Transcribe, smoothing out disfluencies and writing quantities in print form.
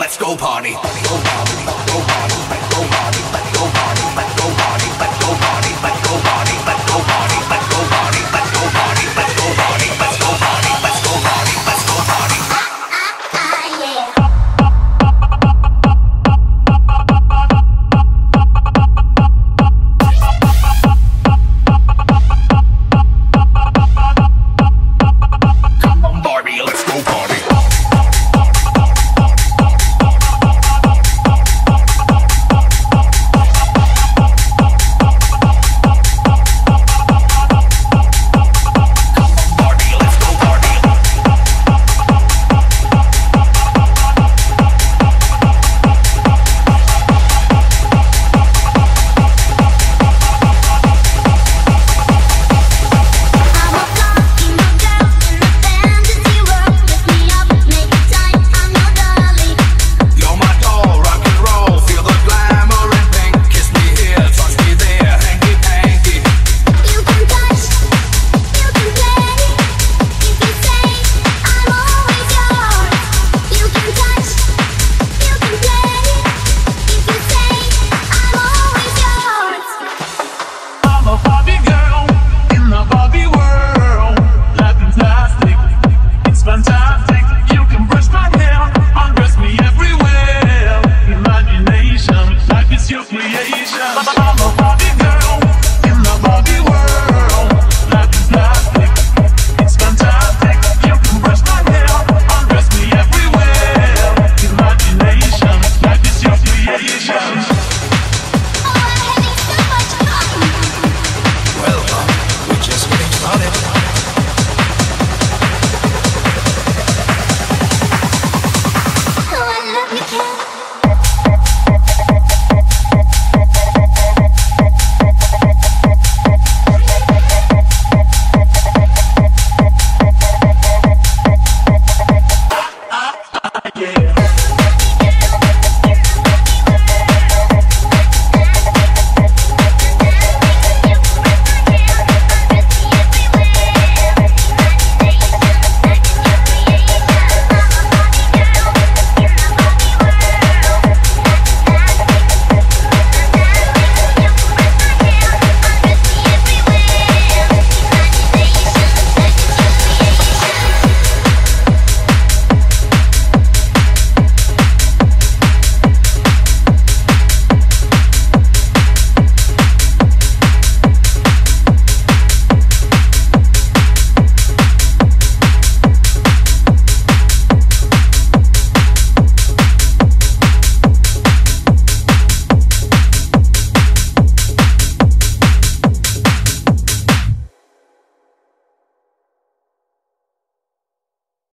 let's go party. Go party, go party, let's go party, let's go party, let's go party, let's go party, let's go party, let's go party, let's go party, let's go party, let's go party, let's go party, let's go party, let's go party. Come on, Barbie, let's go party. Welcome, we're just getting started.